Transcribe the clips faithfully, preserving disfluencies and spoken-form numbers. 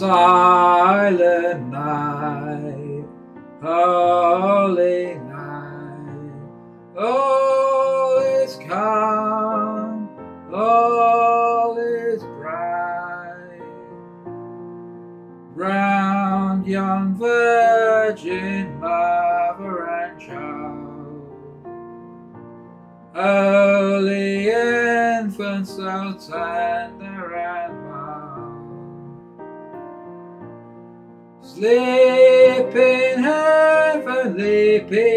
Silent night, holy night, all is calm, all is bright. Round young virgin mother and child, holy infant so tender and mild, sleep in heavenly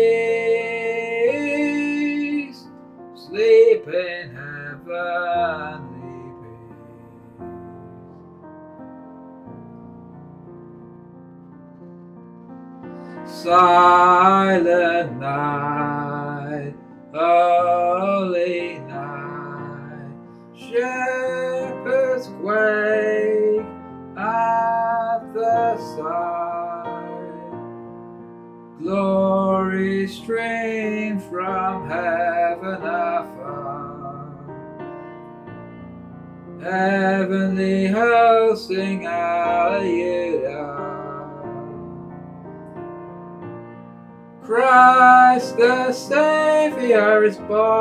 peace, sleep in heavenly peace. Silent night, holy night, shepherds quake at the sight. Glory streams from heaven afar, heavenly hosts sing Hallelujah. Christ the Savior is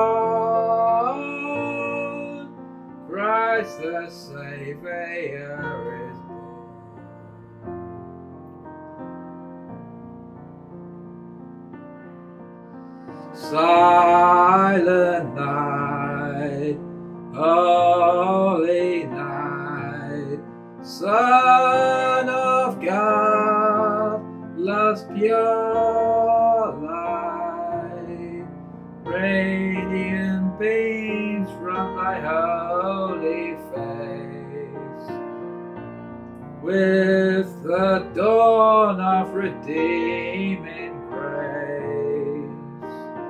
born, Christ the Savior is born. Silent night, holy night, Son of God, love's pure light, radiant beams from thy holy face, with the dawn of redeeming grace.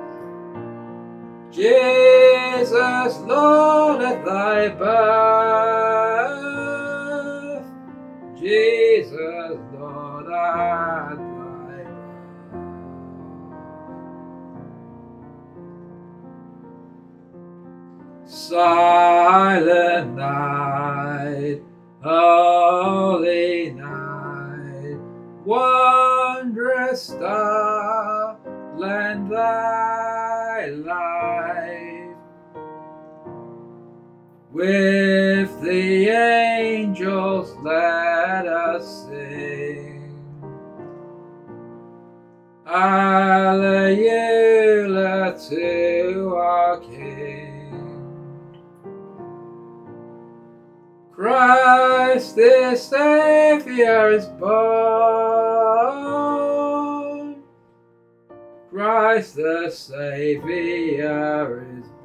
Jesus, Lord, at thy birth, Jesus, Lord, at thy birth. Silent night, holy night, wondrous star, lend thy light. With the angels let us sing, Alleluia to our King. Christ the Savior is born, Christ the Savior is born.